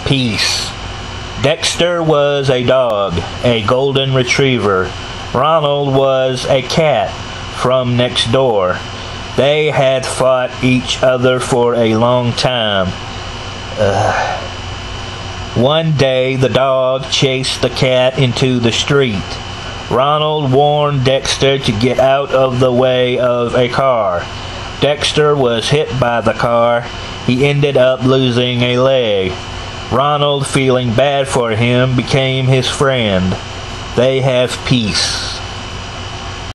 peace. Dexter was a dog, a golden retriever. Ronald was a cat from next door. They had fought each other for a long time. One day the dog chased the cat into the street. Ronald warned Dexter to get out of the way of a car. Dexter was hit by the car. He ended up losing a leg. Ronald, feeling bad for him, became his friend. They have peace.